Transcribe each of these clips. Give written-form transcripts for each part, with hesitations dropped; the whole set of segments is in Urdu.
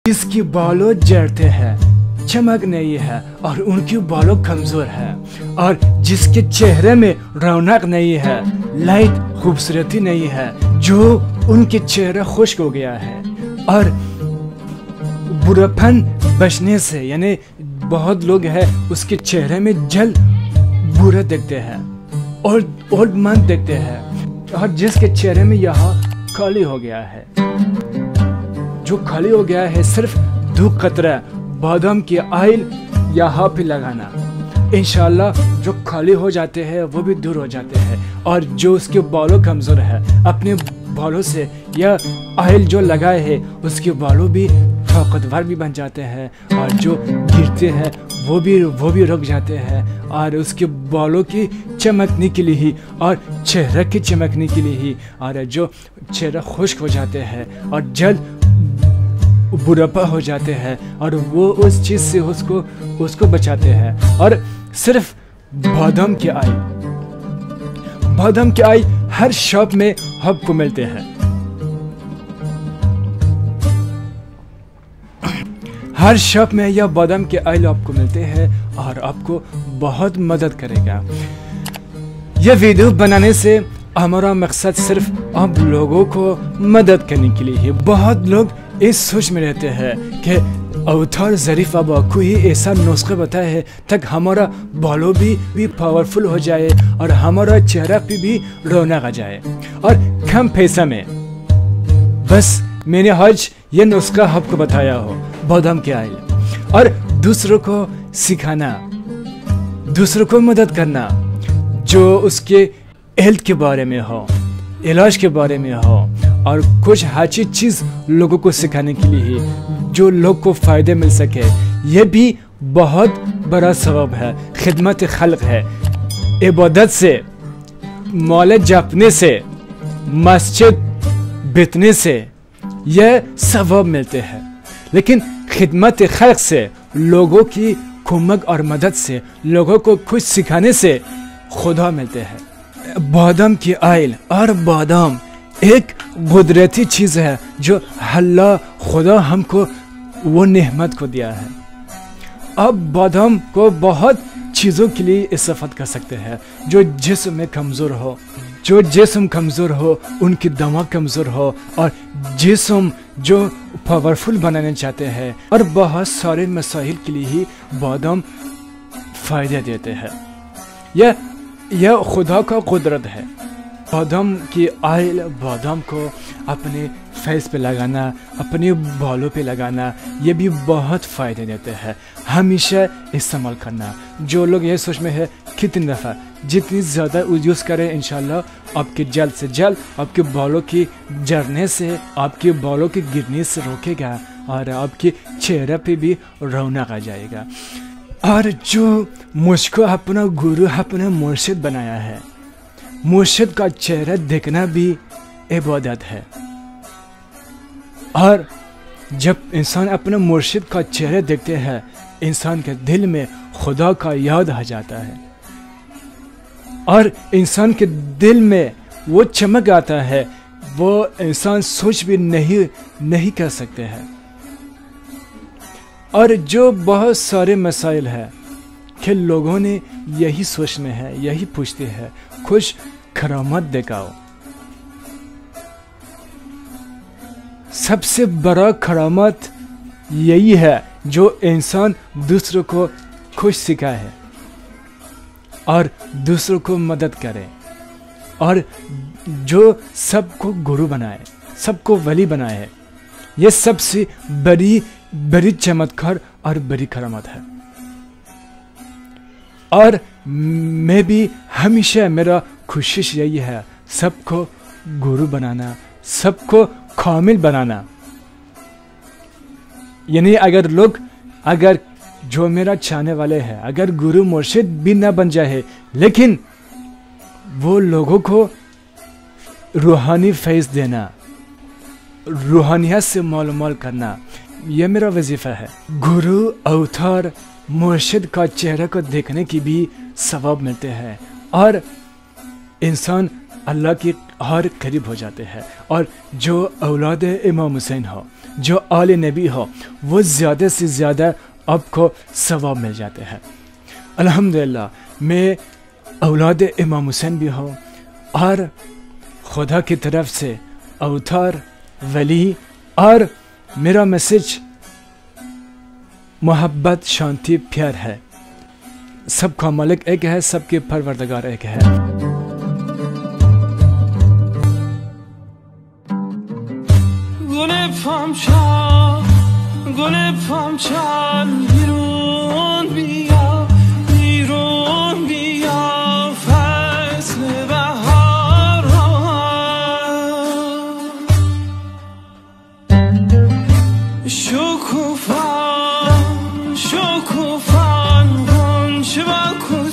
جس کی بالوں جڑتے ہیں، چمک نہیں ہے اور ان کی بالوں کمزور ہے، اور جس کے چہرے میں رونق نہیں ہے، لائٹ خوبصورتی نہیں ہے، جو ان کے چہرہ خشک ہو گیا ہے اور برپن بچنے سے، یعنی بہت لوگ ہیں اس کے چہرے میں جل برا دیکھتے ہیں اور اولڈ من دیکھتے ہیں، اور جس کے چہرے میں یہاں کالی ہو گیا ہے، جو کھلی ہو گیا ہے، صرف 2 قطرہ بادام کی آئل یہاں پہ لگانا، انشاءاللہ جو کھلی ہو جاتے ہیں وہ بھی دور ہو جاتے ہیں، اور جو اس کے بالوں کمزور ہے اپنے بالوں سے یا آئل جو لگائے ہے اس کے بالوں بھی طاقتور بھی بن جاتے ہیں، اور جو گرتے ہیں وہ بھی رک جاتے ہیں، اور اس کے بالوں کی چمکنے کے لیے ہی اور چہرہ کی چمکنے کے لیے ہی، اور جو چہرہ خشک ہو جاتے ہیں اور جلد برپا ہو جاتے ہیں، اور وہ اس چیز سے اس کو بچاتے ہیں، اور صرف بادام کی آئل ہر شاپ میں آپ کو ملتے ہیں، ہر شاپ میں یہ بادام کے آئل آپ کو ملتے ہیں اور آپ کو بہت مدد کرے گا۔ یہ ویڈیو بنانے سے ہمارا مقصد صرف آپ لوگوں کو مدد کرنے کے لیے ہے۔ بہت لوگ اس سوچ میں رہتے ہیں کہ اوتار ظریف بابا کوئی ایسا نسخہ بتایا ہے تاکہ ہمارا بالوں بھی پاورفل ہو جائے اور ہمارا چہرہ پہ بھی رونق آ جائے، اور کم پیسہ میں۔ بس میں نے آج یہ نسخہ آپ کو بتایا ہو، بادام کے آئل، اور دوسروں کو سکھانا، دوسروں کو مدد کرنا، جو اس کے ہیلتھ کے بارے میں ہو، علاج کے بارے میں ہو، اور کچھ اچھی چیز لوگوں کو سکھانے کے لیے جو لوگ کو فائدے مل سکے، یہ بھی بہت بڑا ثواب ہے، خدمت خلق ہے۔ عبادت سے، مولد جپنے سے، مسجد بیتنے سے یہ ثواب ملتے ہیں، لیکن خدمت خلق سے، لوگوں کی کمک اور مدد سے، لوگوں کو کچھ سکھانے سے خدا ملتے ہیں۔ بادام کی آئل اور بادام ایک قدرتی چیز ہے جو اللہ خدا ہم کو وہ نعمت کو دیا ہے۔ اب بادام کو بہت چیزوں کے لیے استفادہ کر سکتے ہیں، جو جسم میں کمزور ہو، ان کی دماغ کمزور ہو، اور جسم جو پاورفل بنانا چاہتے ہیں، اور بہت سارے مسائل کے لیے ہی بادام فائدہ دیتے ہیں۔ یہ خدا کا قدرت ہے۔ بادام کی آئل، بادام کو اپنے فیس پہ لگانا، اپنے بالوں پہ لگانا، یہ بھی بہت فائدے دیتے ہیں۔ ہمیشہ استعمال کرنا۔ جو لوگ یہ سوچ میں ہے کتنی دفعہ، جتنی زیادہ یوز کریں، انشاءاللہ آپ کے جلد سے جلد آپ کے بالوں کی جڑنے سے، آپ کے بالوں کے گرنے سے روکے گا، اور آپ کے چہرے پہ بھی رونق آ جائے گا۔ اور جو مجھ کو اپنا گرو، اپنا مرشد بنایا ہے، مرشد کا چہرہ دیکھنا بھی عبادت ہے، اور جب انسان اپنا مرشد کا چہرہ دیکھتے ہیں، انسان کے دل میں خدا کا یاد آ جاتا ہے، اور انسان کے دل میں وہ چمک آتا ہے، وہ انسان سوچ بھی نہیں کر سکتے ہیں۔ اور جو بہت سارے مسائل ہیں کہ لوگوں نے یہی سوچنے ہیں، یہی پوچھتے ہیں، کچھ کرامت دکھاؤ۔ سب سے بڑا کرامت یہی ہے جو انسان دوسروں کو خوش سکھائے اور دوسروں کو مدد کرے، اور جو سب کو گرو بنائے، سب کو ولی بنائے۔ یہ سب سے بڑی چمتکار اور بڑی کرامت ہے۔ اور میں بھی ہمیشہ میرا کوشش یہی ہے، سب کو گرو بنانا، سب کو کامل بنانا۔ یعنی اگر جو میرا چاہنے والے ہیں، اگر گرو مرشد بھی نہ بن جائے، لیکن وہ لوگوں کو روحانی فیض دینا، روحانیت سے مال کرنا، یہ میرا وظیفہ ہے۔ گرو، اوتار، مرشد کا چہرہ کو دیکھنے کی بھی ثواب ملتے ہیں، اور انسان اور قریب ہو جاتے ہیں، اور جو اولاد امام حسین ہو، جو آل نبی ہو، وہ زیادہ سے زیادہ آپ کو ثواب مل جاتے ہیں۔ الحمدللہ میں اولاد امام حسین بھی ہوں، اور خدا کی طرف سے اوتار ولی، اور میرا میسج محبت، شانتی، پیار ہے۔ سب کا مالک ایک ہے، سب کے پروردگار ایک ہے۔ گل پامچال بیرون بیا، بیرون بیا، فصل بهار شکوفان غنچه با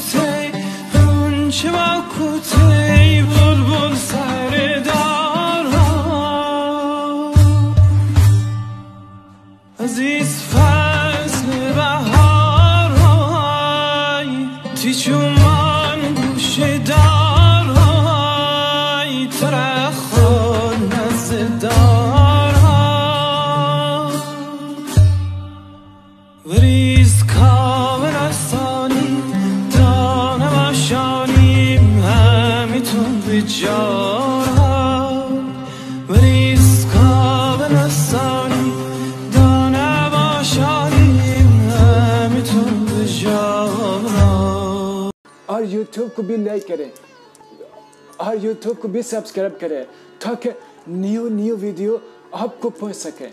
کوته بلبل سر دار عزیز فصل بهار تیچومان گوشه دار ترخان نزدار بریز کامل رسانی دانم آشانیم همیتون به جار بریز کامل رسانی دانم آشانیم همیتون به جار اور یوٹیوب کو بھی لائک کریں، اور یوٹیوب کو بھی سبسکرائب کریں، تاکہ نیو ویڈیو آپ کو پہنچ سکے۔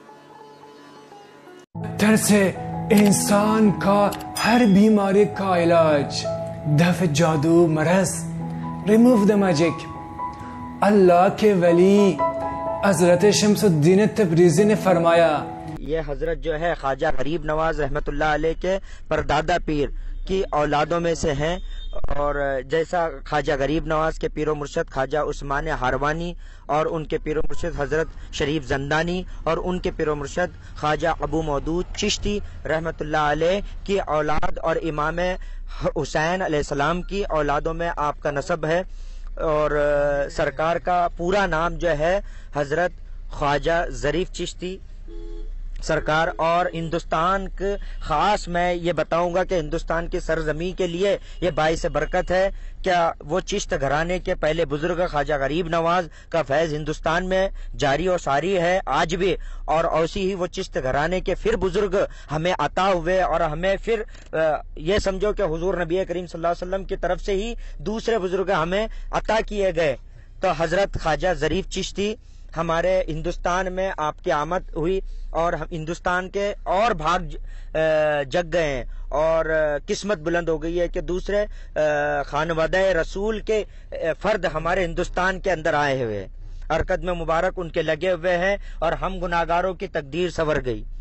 طرز انسان کا ہر بیماری کا علاج، دفع جادو مرض، ریموو دا میجک، اللہ کے ولی حضرت شمس الدین تبریزی نے فرمایا۔ یہ حضرت جو ہے خواجہ غریب نواز رحمت اللہ علیہ کے پردادا پیر کی اولادوں میں سے ہیں، اور جیسا خواجہ غریب نواز کے پیر و مرشد خواجہ عثمان ہاروانی، اور ان کے پیر و مرشد حضرت شریف زندانی، اور ان کے پیر و مرشد خواجہ ابو مودود چشتی رحمت اللہ علیہ کی اولاد، اور امام حسین علیہ السلام کی اولادوں میں آپ کا نسب ہے۔ اور سرکار کا پورا نام جو ہے حضرت خواجہ ظریف چشتی سرکار، اور ہندوستان کے خاص میں یہ بتاؤں گا کہ ہندوستان کی سرزمین کے لیے یہ باعث برکت ہے کیا وہ چشت گھرانے کے پہلے بزرگ خواجہ غریب نواز کا فیض ہندوستان میں جاری و ساری ہے آج بھی، اور ایسی ہی وہ چشت گھرانے کے پھر بزرگ ہمیں عطا ہوئے، اور ہمیں پھر یہ سمجھو کہ حضور نبی کریم صلی اللہ علیہ وسلم کی طرف سے ہی دوسرے بزرگ ہمیں عطا کیے گئے۔ تو حضرت خواجہ ظریف چشتی ہمارے ہندوستان میں آپ کی آمد ہوئی، اور ہم ہندوستان کے اور بھاگ جگ گئے ہیں، اور قسمت بلند ہو گئی ہے کہ دوسرے خانوادہ رسول کے فرد ہمارے ہندوستان کے اندر آئے ہوئے ہیں، حرکت میں مبارک ان کے لگے ہوئے ہیں، اور ہم گناہگاروں کی تقدیر سنور گئی۔